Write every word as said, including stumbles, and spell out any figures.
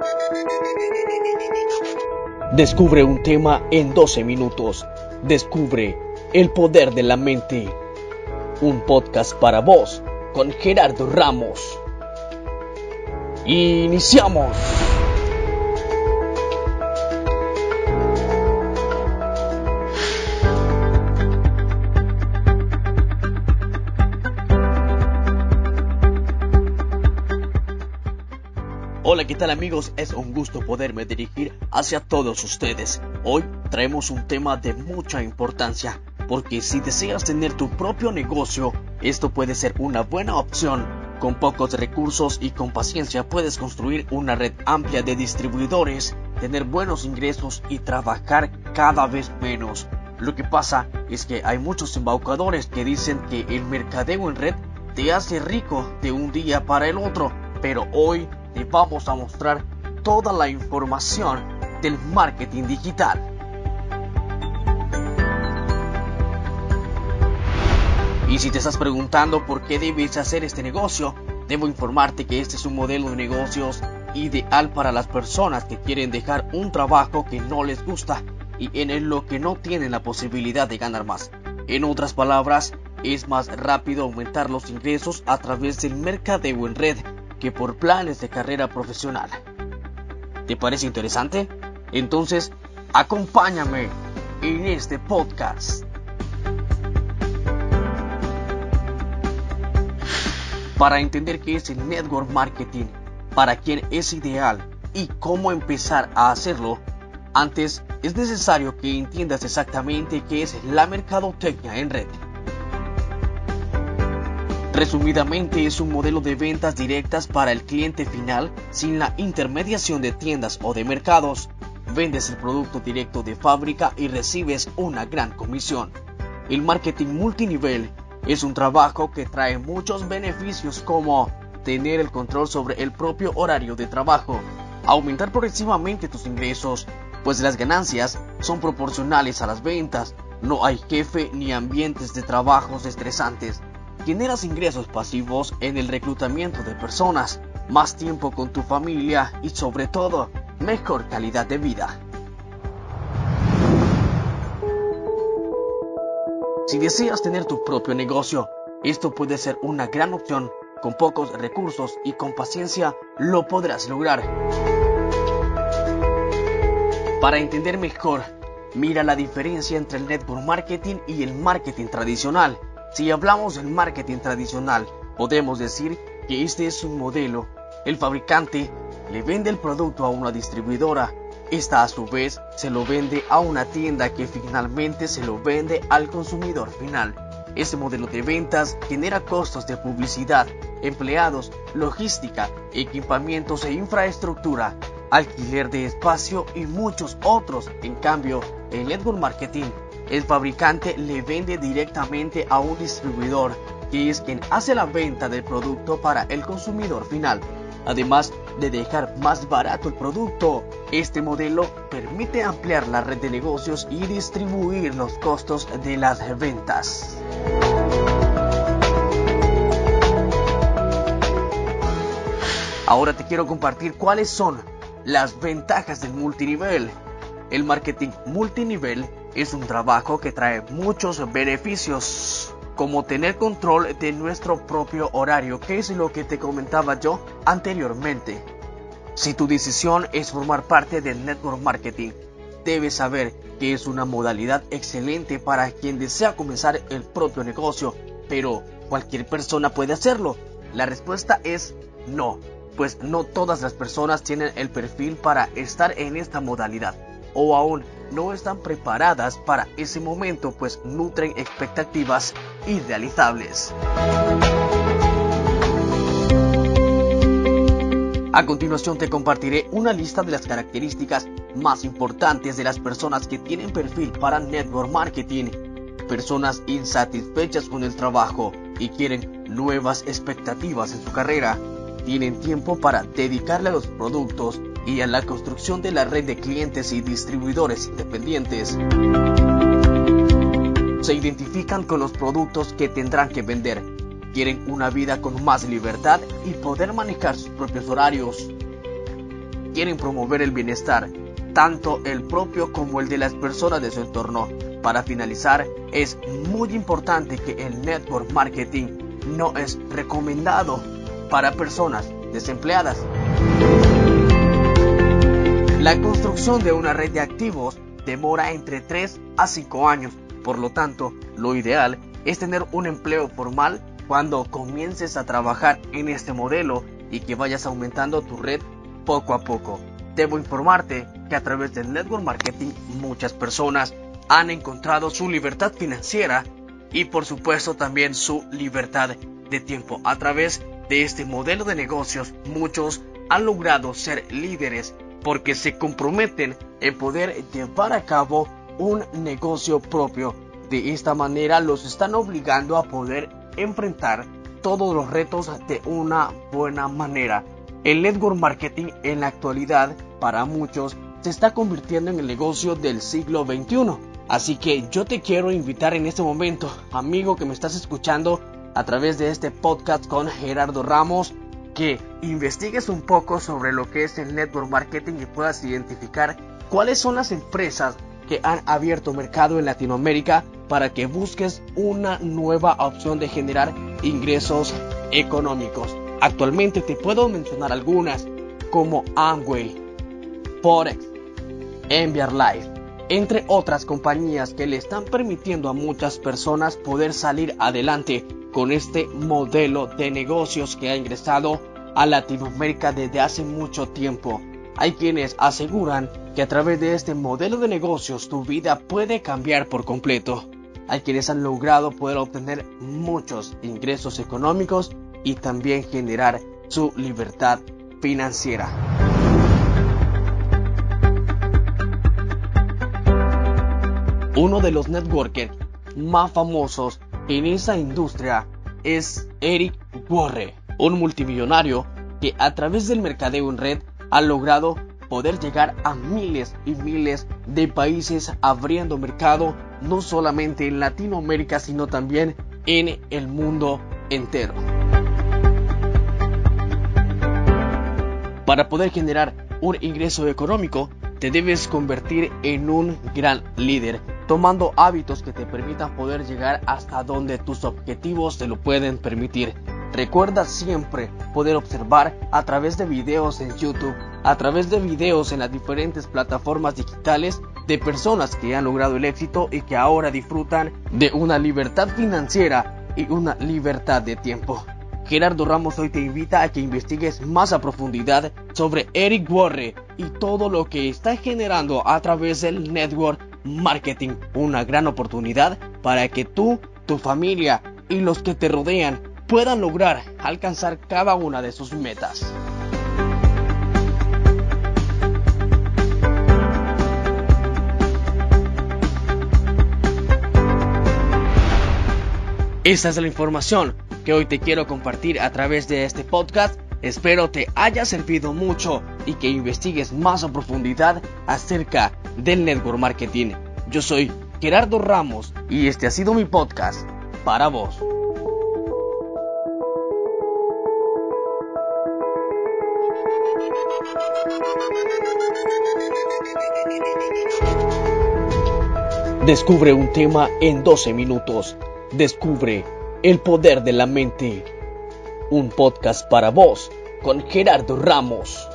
Descubre un tema en doce minutos. Descubre el poder de la mente. Un podcast para vos con Gerardo Ramos. ¡Iniciamos! Hola, ¿qué tal amigos? Es un gusto poderme dirigir hacia todos ustedes. Hoy traemos un tema de mucha importancia, porque si deseas tener tu propio negocio, esto puede ser una buena opción. Con pocos recursos y con paciencia puedes construir una red amplia de distribuidores, tener buenos ingresos y trabajar cada vez menos. Lo que pasa es que hay muchos embaucadores que dicen que el mercadeo en red te hace rico de un día para el otro, pero hoy te vamos a mostrar toda la información del marketing digital. Y si te estás preguntando por qué debes hacer este negocio, debo informarte que este es un modelo de negocios ideal para las personas que quieren dejar un trabajo que no les gusta y en lo que no tienen la posibilidad de ganar más. En otras palabras, es más rápido aumentar los ingresos a través del mercadeo en red que por planes de carrera profesional. ¿Te parece interesante? Entonces, acompáñame en este podcast. Para entender qué es el network marketing, para quién es ideal y cómo empezar a hacerlo, antes es necesario que entiendas exactamente qué es la mercadotecnia en red. Resumidamente, es un modelo de ventas directas para el cliente final sin la intermediación de tiendas o de mercados. Vendes el producto directo de fábrica y recibes una gran comisión. El marketing multinivel es un trabajo que trae muchos beneficios, como tener el control sobre el propio horario de trabajo, aumentar progresivamente tus ingresos, pues las ganancias son proporcionales a las ventas, no hay jefe ni ambientes de trabajos estresantes. Generas ingresos pasivos en el reclutamiento de personas, más tiempo con tu familia y sobre todo, mejor calidad de vida. Si deseas tener tu propio negocio, esto puede ser una gran opción. Con pocos recursos y con paciencia lo podrás lograr. Para entender mejor, mira la diferencia entre el network marketing y el marketing tradicional. Si hablamos del marketing tradicional, podemos decir que este es un modelo. El fabricante le vende el producto a una distribuidora. Esta a su vez se lo vende a una tienda que finalmente se lo vende al consumidor final. Este modelo de ventas genera costos de publicidad, empleados, logística, equipamientos e infraestructura, alquiler de espacio y muchos otros. En cambio, el network marketing, el fabricante le vende directamente a un distribuidor, que es quien hace la venta del producto para el consumidor final. Además de dejar más barato el producto, este modelo permite ampliar la red de negocios y distribuir los costos de las ventas. Ahora te quiero compartir cuáles son las ventajas del multinivel. El marketing multinivel es un trabajo que trae muchos beneficios, como tener control de nuestro propio horario, que es lo que te comentaba yo anteriormente. Si tu decisión es formar parte del network marketing, debes saber que es una modalidad excelente para quien desea comenzar el propio negocio, pero ¿cualquier persona puede hacerlo? La respuesta es no, pues no todas las personas tienen el perfil para estar en esta modalidad, o aún no están preparadas para ese momento, pues nutren expectativas irrealizables. A continuación te compartiré una lista de las características más importantes de las personas que tienen perfil para network marketing. Personas insatisfechas con el trabajo y quieren nuevas expectativas en su carrera. Tienen tiempo para dedicarle a los productos y a la construcción de la red de clientes y distribuidores independientes. Se identifican con los productos que tendrán que vender. Quieren una vida con más libertad y poder manejar sus propios horarios. quieren promover el bienestar, tanto el propio como el de las personas de su entorno. Para finalizar, es muy importante que el network marketing no es recomendado para personas desempleadas. La construcción de una red de activos demora entre tres a cinco años, por lo tanto, lo ideal es tener un empleo formal cuando comiences a trabajar en este modelo y que vayas aumentando tu red poco a poco. Debo informarte que a través del network marketing muchas personas han encontrado su libertad financiera y por supuesto también su libertad de tiempo. A través de este modelo de negocios muchos han logrado ser líderes porque se comprometen en poder llevar a cabo un negocio propio. De esta manera los están obligando a poder enfrentar todos los retos de una buena manera. El network marketing en la actualidad para muchos se está convirtiendo en el negocio del siglo veintiuno. Así que yo te quiero invitar en este momento, amigo que me estás escuchando a través de este podcast con Gerardo Ramos, que investigues un poco sobre lo que es el network marketing y puedas identificar cuáles son las empresas que han abierto mercado en Latinoamérica para que busques una nueva opción de generar ingresos económicos. Actualmente te puedo mencionar algunas como Amway, Forex, Enviar Life, entre otras compañías que le están permitiendo a muchas personas poder salir adelante con este modelo de negocios que ha ingresado a Latinoamérica desde hace mucho tiempo. Hay quienes aseguran que a través de este modelo de negocios tu vida puede cambiar por completo. Hay quienes han logrado poder obtener muchos ingresos económicos y también generar su libertad financiera. Uno de los networkers más famosos en esa industria es Eric Worre, un multimillonario que a través del mercadeo en red ha logrado poder llegar a miles y miles de países abriendo mercado no solamente en Latinoamérica sino también en el mundo entero. Para poder generar un ingreso económico te debes convertir en un gran líder, tomando hábitos que te permitan poder llegar hasta donde tus objetivos te lo pueden permitir. Recuerda siempre poder observar a través de videos en YouTube, a través de videos en las diferentes plataformas digitales de personas que han logrado el éxito y que ahora disfrutan de una libertad financiera y una libertad de tiempo. Gerardo Ramos hoy te invita a que investigues más a profundidad sobre Eric Worre y todo lo que está generando a través del network marketing. Una gran oportunidad para que tú, tu familia y los que te rodean puedan lograr alcanzar cada una de sus metas. Esta es la información que hoy te quiero compartir a través de este podcast. Espero te haya servido mucho y que investigues más a profundidad acerca del network marketing. Yo soy Gerardo Ramos y este ha sido mi podcast para vos. Descubre un tema en doce minutos. Descubre el poder de la mente. Un podcast para vos con Gerardo Ramos.